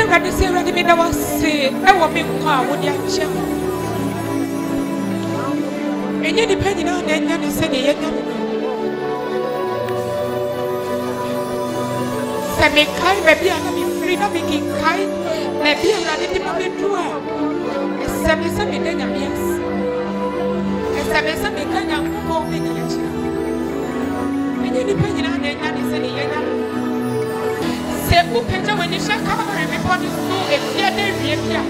Everybody say, "Ready me now." Say, "I want me more." Would you check? And you depending on that, you say, "You know." Say, "Me kind, maybe I'm free. Not making kind. Maybe I'm not in the moment to her." Say, "Me say, me then I'm yes." Say, "Me say, me kind, I'm more than you." And you depending on that, you say, "You know." Say, "Who can you when you shall come and report to school if you're there, yeah."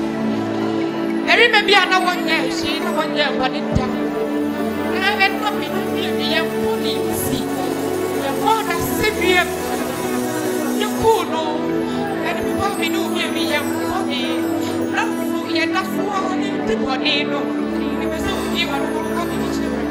I remember I know one year, she know one year, but it down. And I had not been here for the sea. The water severe. You could know. And the baby knew me here for the love for you, not for the body. No, it was so few and coming to children.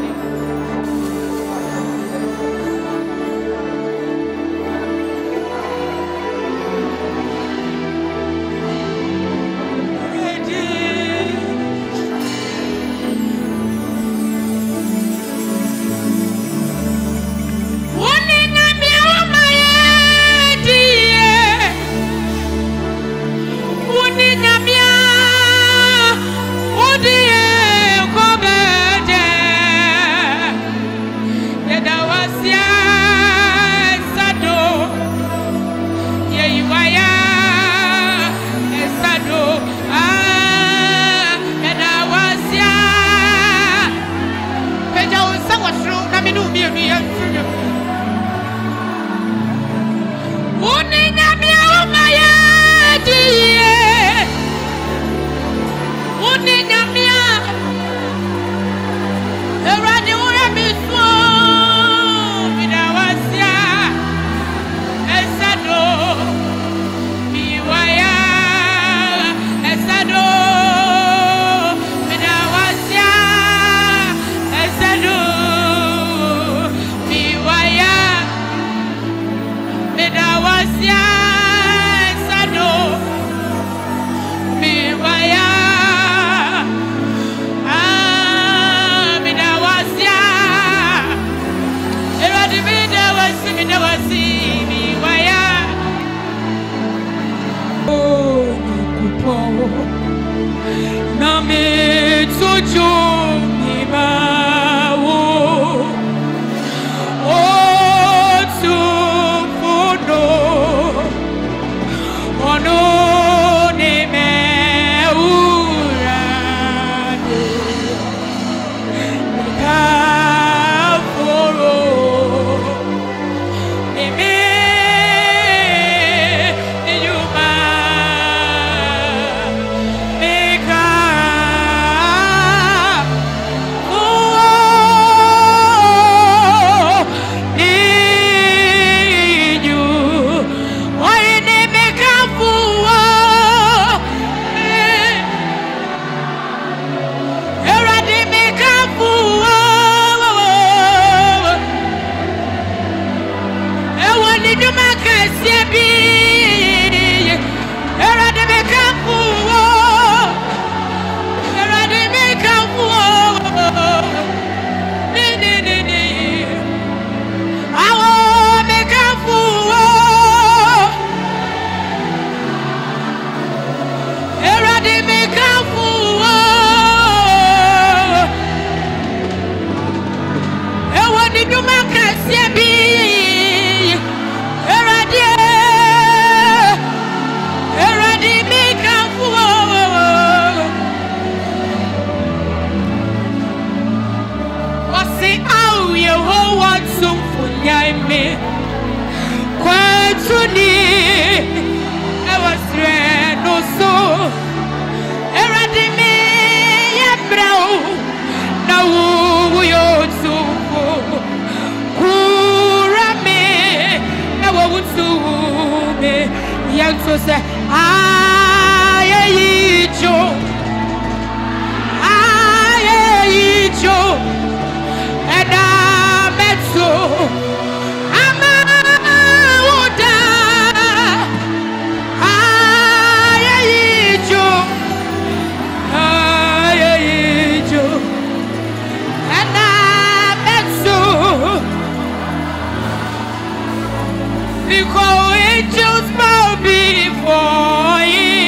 Because angels bow before him.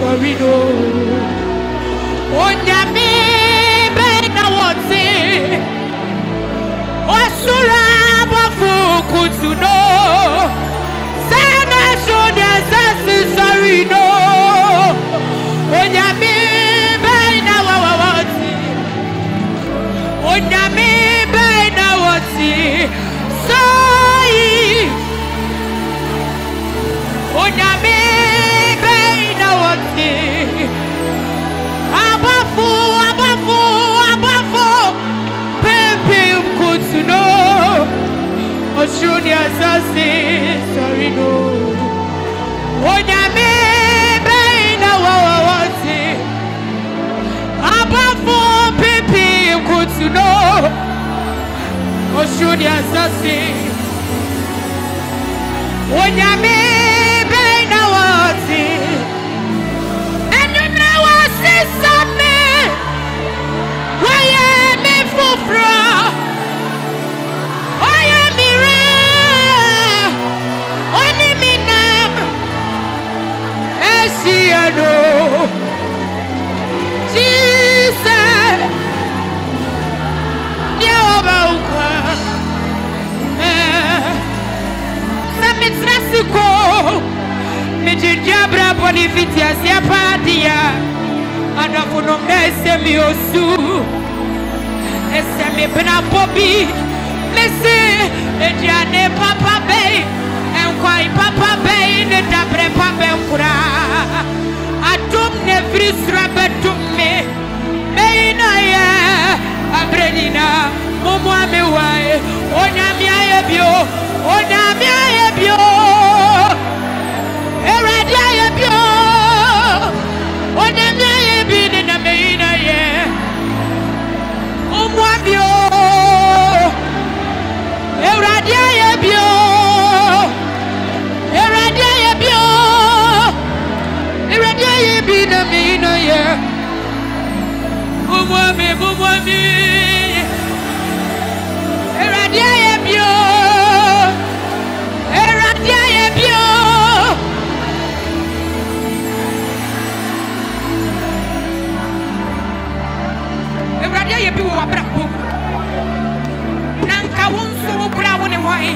sorry no. Onyame bena wote. Osura bafu kutuno. Sana shonya sasi sorry no. Onyame bena wote. Onyame bena wote. Sorry. Onyame bena wote. Abafu. Pepe kutuno. Oshunya sasi sorry no. Onyame bena wote. Abafu pepe kutuno. Oshunya sasi. Onyame bena wote. Enuna wasi same. Waya me fufra. Waya mire. Oni minam. Esiano. Jesus. Nyoba ukwa. Samitrasiko. Mijijabra bonifitia siapadia. Anafuno mese miosu. Ese mi pena bobi. Mese ejane papa bay. Enkwai papa bay ne dabre papa nkura. Atum ne frisra betume. Meina ye abrenina. Mumwa mewae. Onyamia yebio. Onyamia yebio. Eradia yebio. Onyamia yebine na meina ye. Umwabio. Eradia yebio. Eradia yebio. Eradia yebine na meina ye. Umwabi. Eradia yebio. Eradia yebio. Eradia yebio wabrabo. Nanka wonso wobra woni hwan.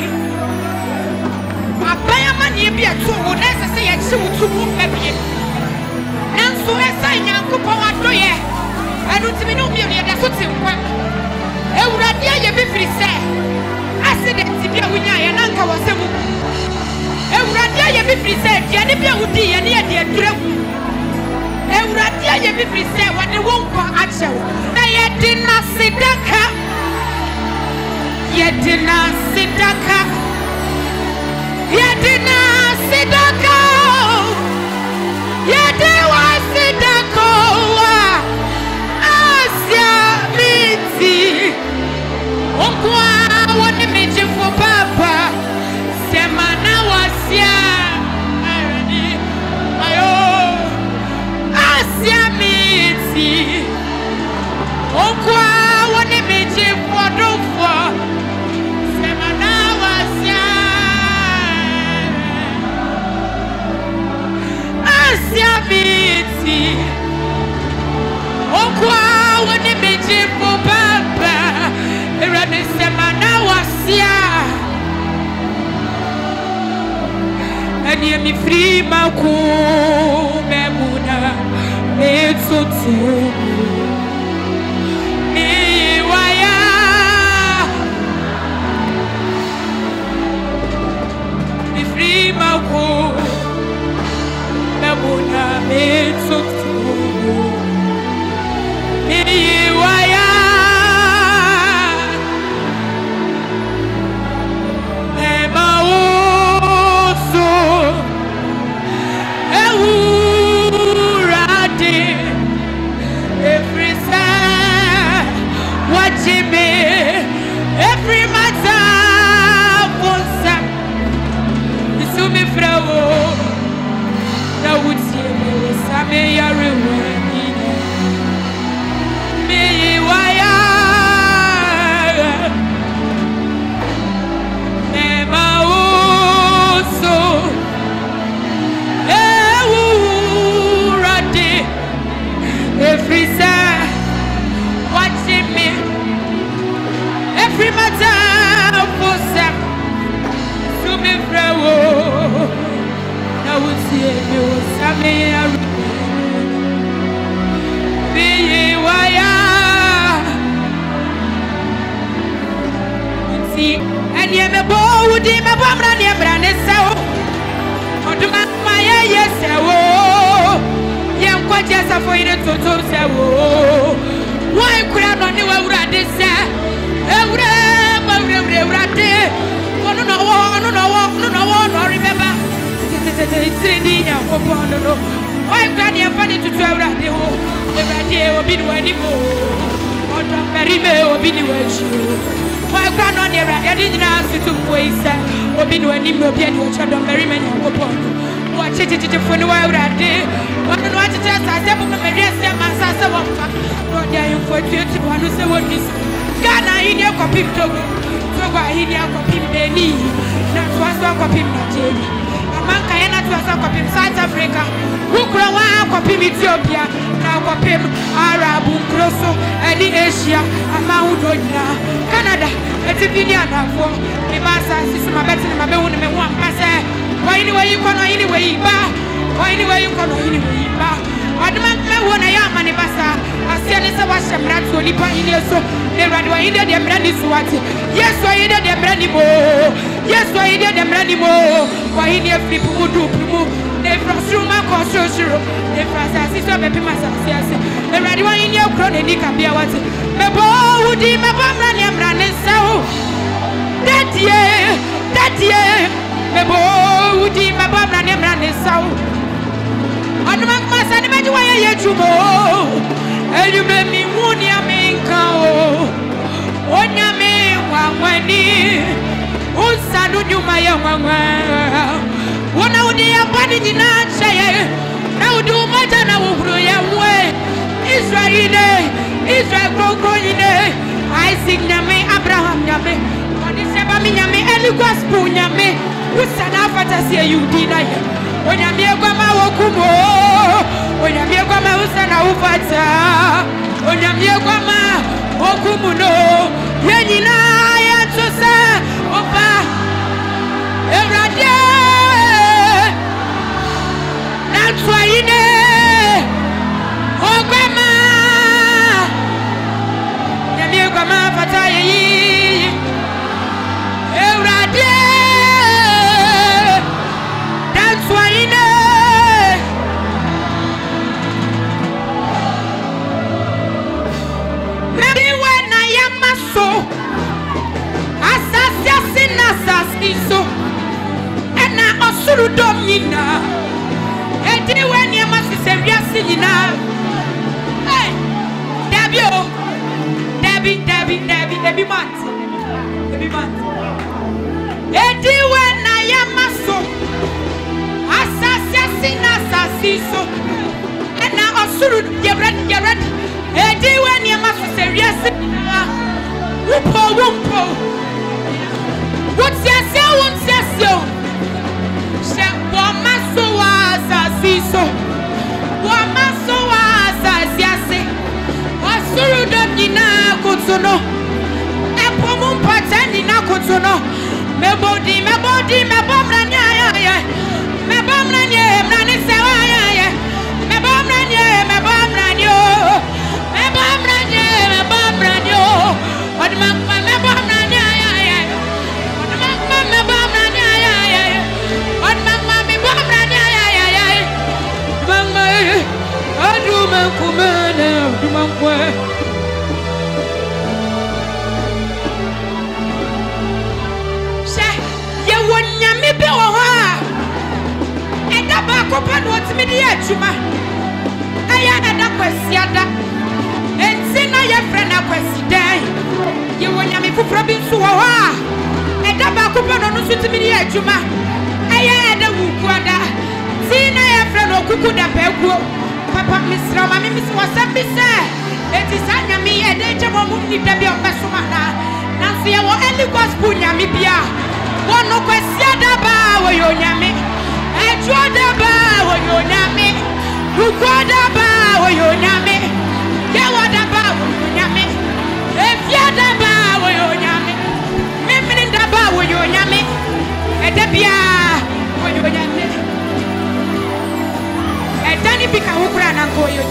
Abaya mani bi ato wo na sese ye chi wutu mu mabie. Nanso esa Nyankopon adoye. Anu timi no mi ne da so tinkwa. Ewuradia ye bi firi se. Accident bi a wunya ye nanka wasemu. Ewuradia ye bi firi se dia ne bi a wudi ye ne ye de aduragu. Ewuradia ye bi firi se wode wonkwa achewo. Na ye dina sidaka. Ye dina sidaka. Ye dina sidaka. Ye dewa sidaka. Asia miti. Onkwa woni mejifu papa. Semana wasia. Ayo. Asia miti. Onkwa woni mejifu adofo. Semana wasia. Asia miti. Onkwa woni mejifu papa. Erane semana wasia. Eni mi free maku memuna etsotu mi waya mi free maku memuna etsotu mi waya so. Oduma my yes, young quaches are for you to say, why could I not know what this said? No, remember. It's in the why can't you find it to tell that they will be anymore? Or very may be the way you. Why can't on your I didn't ask you to waste or be no anymore? Be your child on very many upon you. Watch it for no while that day. What do I just as a woman may rest their master? What are you for 21 who say what is Ghana in your copy to go? So why in your copy Benny? That's what's a copy not Manka yana tuwasa kwa pim South Africa Ukura waa kwa pim Ethiopia Na kwa pim Arabu Nkroso Edi Asia Ama udojina Canada Eti vini anafo Mibasa Sisu mabeti ni mabehu ni mewa mpase Kwa iniwe yuko no iniwe iba Kwa iniwe yuko no iniwe iba Aduma mewo na yama ni basa Asia nisa washa mratu Onipa ineso Neradi wa inde de mrani suwati Yesu wa inde de mrani mo Yesu wa inde de mrani mo Kwa inde flipu mudu primu Nefra suruma kwa shoshiru Nefra sasi so bepi masasiasi Neradi wa inde ukrone nika bia wati Mebo udi mebo mrani amrani sao Dadie Mebo udi mebo mrani sao Aduma kumasa ni meji wa ye chumo Ejume mi muni aminka o Onyame wangwani Usanu nyuma ya wangwa Wana udi ya bani jina chaye Na udu umaja na uhuru ya mwe Israel koko yine Isaac nyame, Abraham nyame Odehyieba mi nyame, Eli gospel nyame Usana fatasi ya yudina ya Onyame kwa mawokumo Onyame kwa mausana ufata Onyame kwa mawokumo no Yenina ya tusa Opa Evrade Natwa ine Ogwema Onyame kwa mafata yeyi Evrade Natwa ine So Asasiso Ena osuru domina Edi weni amasi seriasi yina Hey Debbie month Edi wena yamaso Asasiso Ena osuru Get ready Edi weni amasi seriasi yina Wumpo What's your She wamaso asasiso Wamaso asasiase Wasuru domina kutuno Epomu mpateni na kutuno Mebodi Mebomranye Mrani sewa Mebomranye Odmakma mebomranye Papa Misra, Mammy Miss was a bisse. It is Anyami, a danger woman, need to be a Besumana. Nancy, I will only go spoon Yamibia. One no question about your Yami. I draw the bar your Yami. Who got the bar your Yami? Get what about your Yami? If you're the bar your Yami, women in the bar your Yami. And the Bia your Yami. Dani pika ukura na ngoyo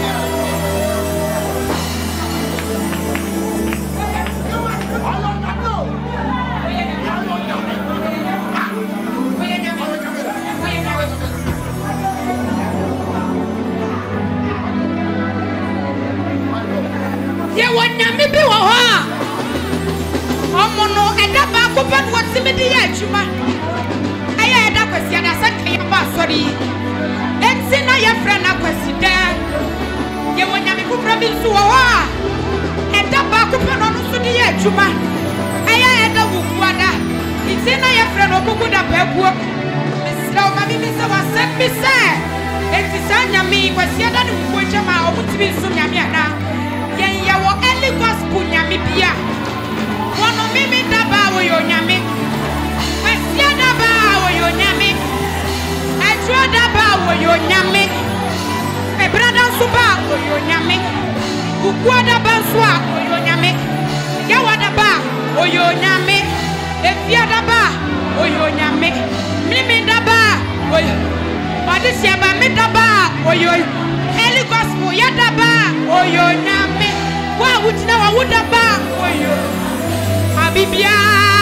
Simidi Yachuma. I had a question. I said, I am sorry. And see now your friend a question there. You want me to promise to a and the back of an Sudi Yachuma. I had a wood. It's in your friend of Kukuda Pepu. Slow, Mammy, Mr. was sent me, sir. And the son me was yet and which am I would be soon. Yamiana. Yen yawo eli gospel nyame bia wono mimi daba wo yo nyame wesia daba wo yo nyame etro daba wo yo nyame me brother suba wo yo nyame ukwa daba swa wo yo nyame yawa daba wo yo nyame efia daba wo yo nyame mimi daba wo yo odehyieba ba mi daba wo yo eli gospel ya daba wo yo nyame wa wutina wa wudaba wo yo abibia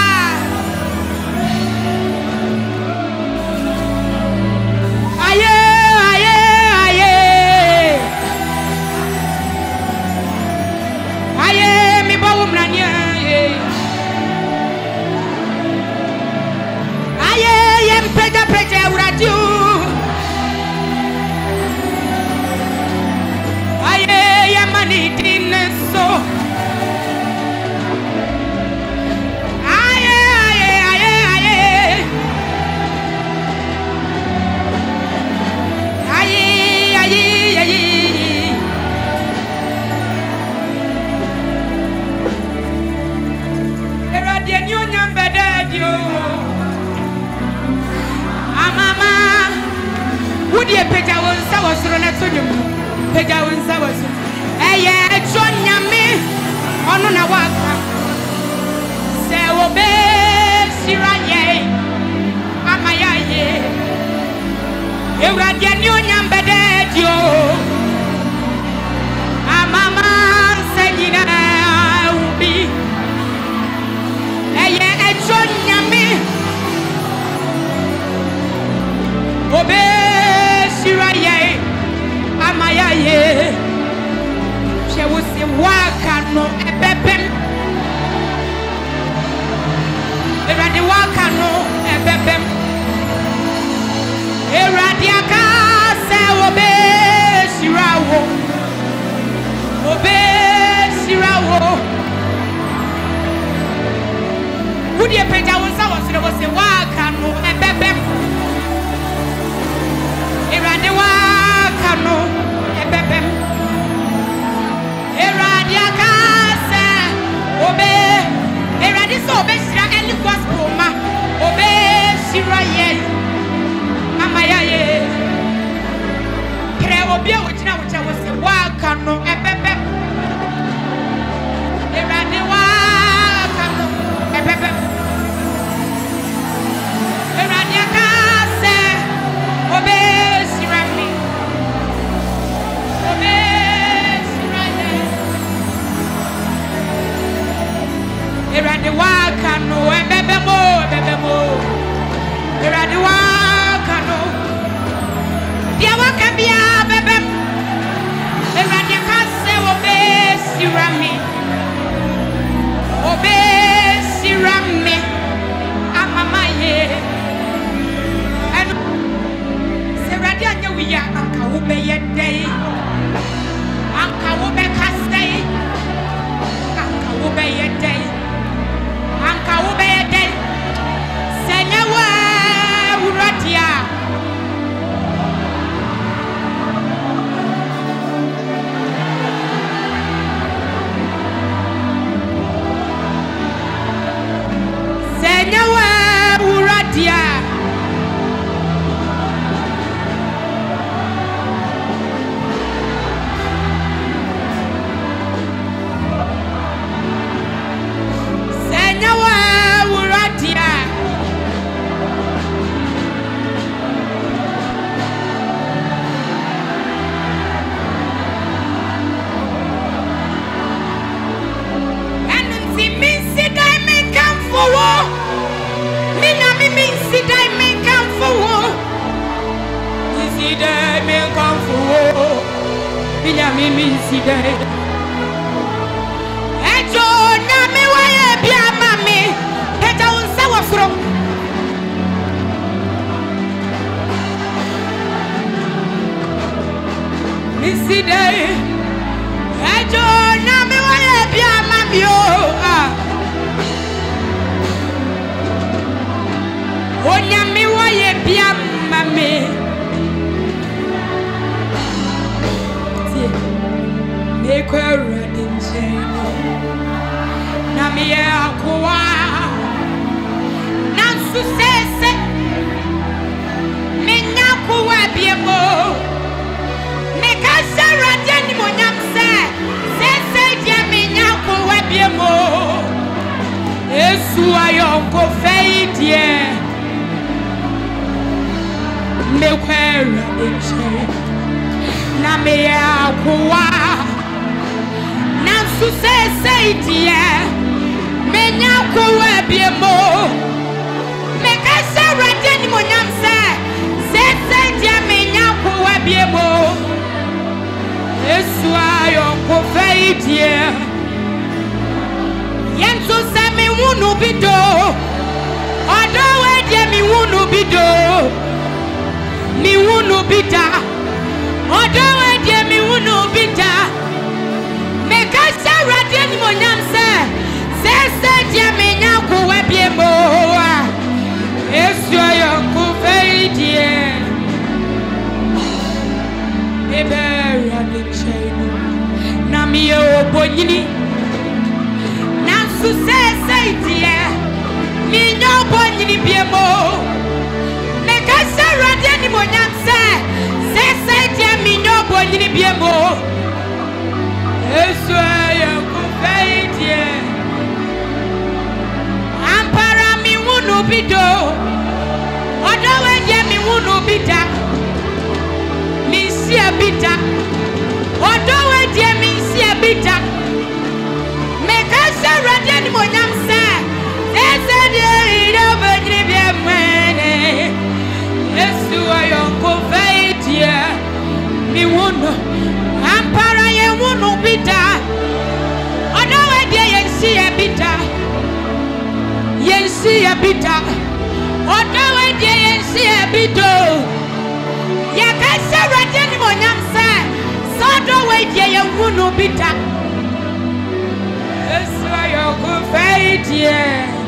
aye aye aye aye mi ba wumrani aye yem pega pega uradio aye yamani dinso Woody Peja was running to you. Peja was a John Yami on a waka. Say, obey, Siraye, Amayaye. You got your new number dead, you. Amama saying, I will be a John Yami. Obey, Siraye, Amayaye. She was a waka no a bepem. The waka no a bepem. Eradiaka se obey, Sirawo. Obey, Sirawo. Would you pay down someone was a waka no a bepem? Eradiaka no a bepem. Eradiaka se obey. Eradiso obey Sira any gospel ma. Obey Siraye. Amayaye. Kre obia wojina wocha wose waka no a bepem. Eradiaka no a bepem. Eradiaka se obey Sirami. Obey Siraye. Eradiaka no a bepemo. Eradiaka no. Dia waka bia bepem. Eradiaka se obey Sirami. Obey Sirami. Amamaye. And Seradia we are Anka Ube Day. Anka Ube Castay. Anka Ube Day. Anka Ube Day. Senyawa Uratia. Senyawa Uratia. Senyawa Uratia. And see me sit I may come for war. Me sit I may come for war. Sit I may come for war. Me sit I. Ejo na me wa ye bia mami. Eja unsa wa fro. Iside Ejo na me waye bia mamio Onya me waye bia mame Me kwera dinje na me akwa na susese me nyakwa biemo me kasara deni monyam se dia me nyakwa biemo Esu ayonko feidie me kwera dinje na me akwa na susese dia me nyakwa biemo me kasara deni monyam se dia me nyakwa biemo Esu ayonko feidie Yenso se me wunu bido Odo we die mi wunu bido Mi wunu bida Odo we die mi wunu bida Me kasa radie ni monyam se die me nyako we biemo Esu ayonko feidie Ebe radie na mi obonyini na susese die mi nyo obonyini biemo me kasa radie ni monyam se die mi nyo obonyini biemo Esu ayonko feidie ampara mi wunu bido odo we die mi wunu bida mi sia bida Odo we die mi sia bida me kasa radie ni monyam se die iro bonyini biemene Esu ayonko feidie mi wunu ampara ye wunu bida Odo we die yensia bida Odo we die yensia bido ye kasa radie ni monyam se Odo we die ye wunu bida Esu ayonko feidie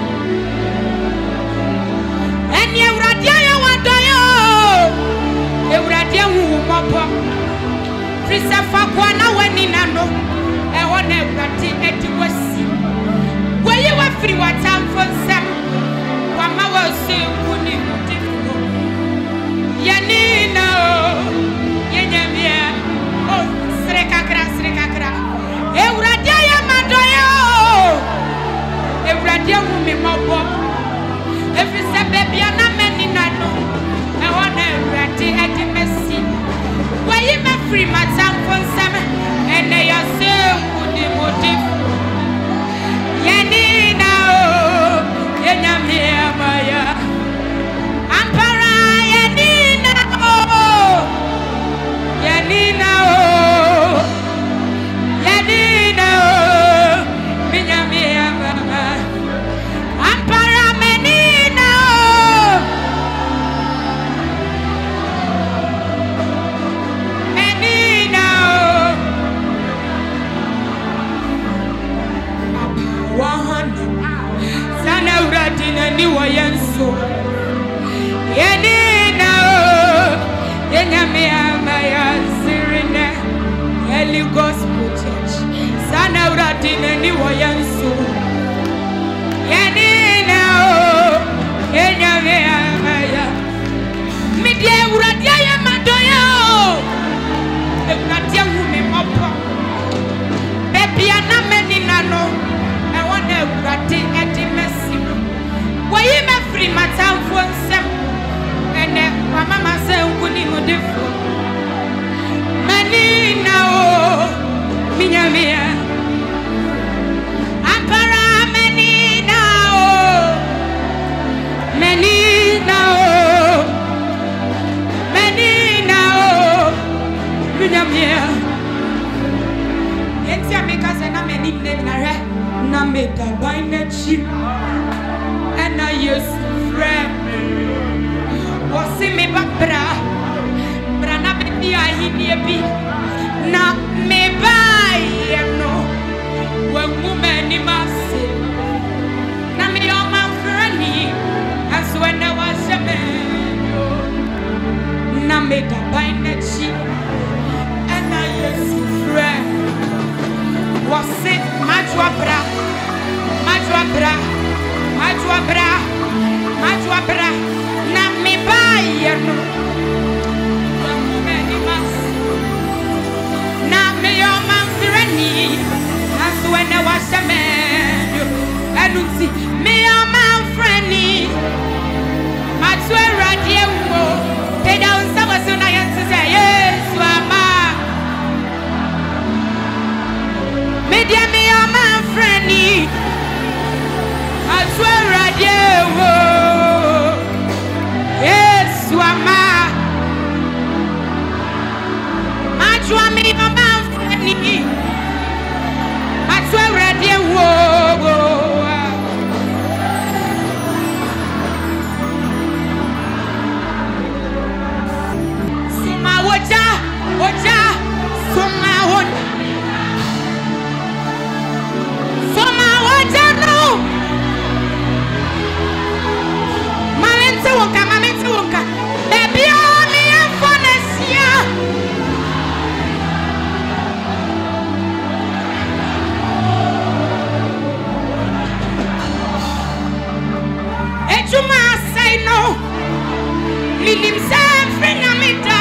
Eni ewradie ye wadoyo Ewradie wu mopo Frisa fakwa na weni nano E wona ewradie edi wasi Weye wa free watamfo nsem Wama wa se wuni mutifo Yanina o Yenyamia Oh srekakra Ewradie ye madoyo Ewradie wu mi mopo Efisa bebia na meni nano E wona ewradie edi mesi Weye me free matamfo nsem Ene ya se wuni mutifo Yanina o Yenyamia maya Ampara yanina o Yanina o Minyamia mama Ampara menina o Menina o Wahana Sana uradina ni wayanso Yanina o Yenyamia maya Sirine Eli Gospel Church Sana uradina ni wayanso Yanina o Yenyamia maya Midye uradia ye madoyo Uradia wumi mopo Bebia na meni nano I wanna uradi edi mesi Wayi me free matamfo nsem Ene mama se nkuni mudifo Menina o Minyamia Ampara menina o Menina o Menina o Minyamia Enti ameka se na meni na re na meda baina chi Ena Yesu frem Wasi me babra Brana bebi ahini ebi semen anuti me ama freni matwera die wo te da unsa waso na yente say Yesu ama me dia me ama freni matwera die wo Yesu ama matwa me ama freni matwera die wo Oja, soma oja no. Mamente wonka. Baby, me enfonesia. Ejuma say no. Lilim say frina mita.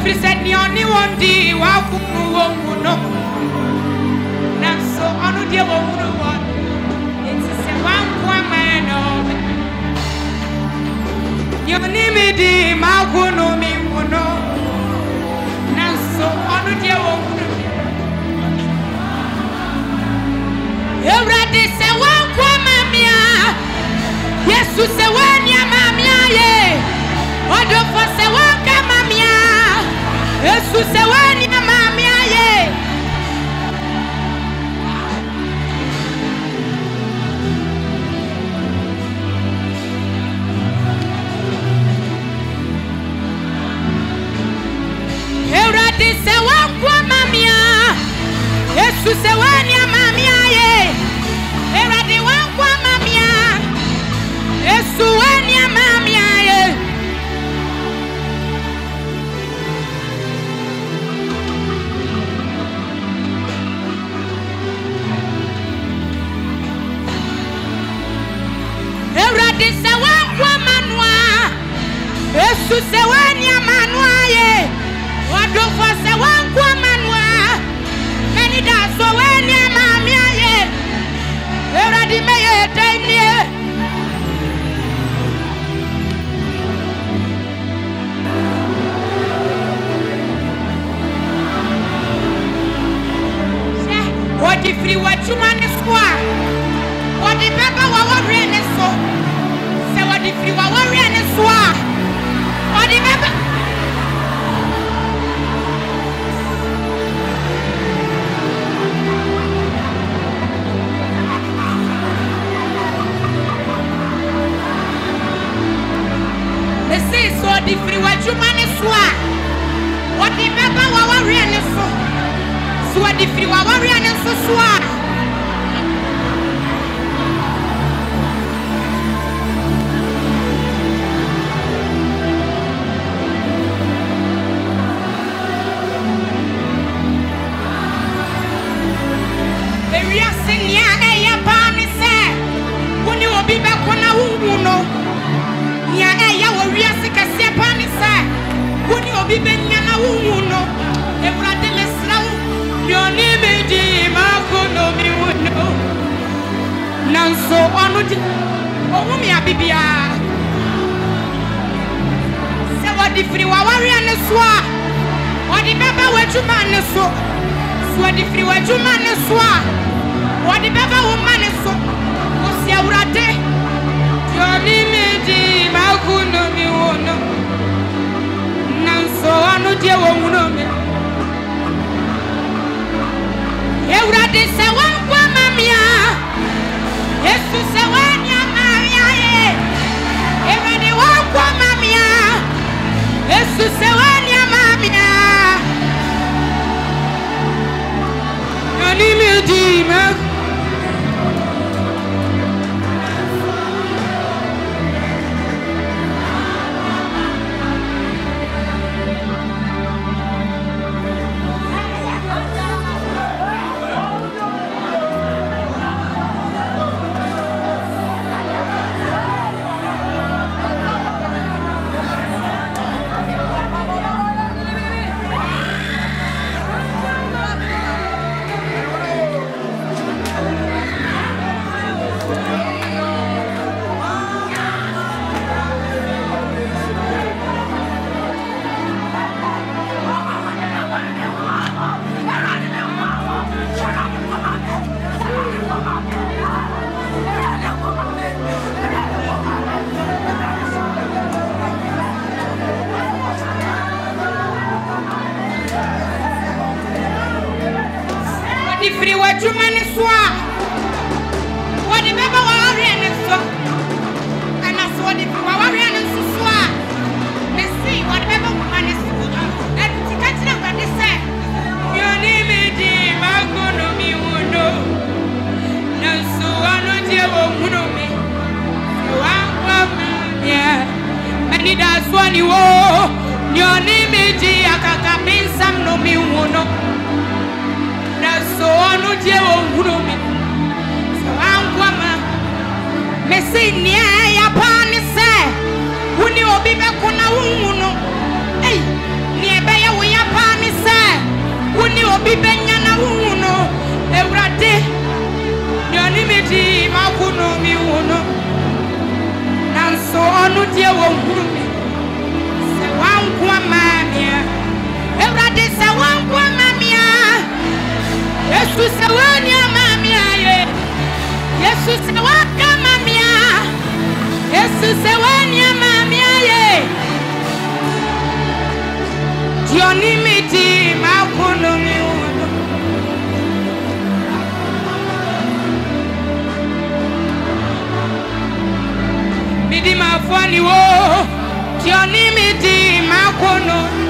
said, Nioni won't do what no. Now, so on the dear one, it's a one man. Nioni me di Maguno me no. Now, so on the dear one. You ready? Say one mamia. Yes, you say one ya mamia, ye. What do for say one mamia? Yes, you say one ya mamia, ye. You ready? Say one mamia. Yes, you say one ya mamia, ye. You ready? One mamia. Yes, you one ya mamia, ye. Everybody say one manwa. Jesus say one ya manwa ye. What do for say one manwa? Many da so one ya mamia ye. Everybody may ye tiny. What if you were too many square? What the pepper was really so? Say what if you were really so? What the pepper? They say so the free what you man is what? What the pepper was really so? So what the free was really so? So on with oh me abibia say what the free wawari and so what the baba what you man so what the free what you man so what the baba woman so o si awurade yo ni meji makuno mi wono nan so anu je wo muno me awurade say wan kwa mamia Jesus say when ya mamia ye. Everybody walk kwa mamia. Jesus say when ya mamia. Nani me di me. Free what you man is what the baby warrior and so and I saw the warrior and so let's see what the baby woman is and to catch them what they say your name is Maguno mi uno no so I know you won't me yeah many that's one you your name is Akaka Sam no mi uno so onu je wo me so ankwama me say nia ya pa ni se woni obi be ko na wu no ei ni ebe ye wo obi benya na wuno ewrade nyoni medi makuno mi wuno nanso onu die wo huru mi se wankwa mamia ewrade se wankwa mamia Yesu se wani mamia ye Yesu se waka mamia Yesu se wani mamia ye Dioni midi makuno mi wuno midi mafwani wo Dioni midi makuno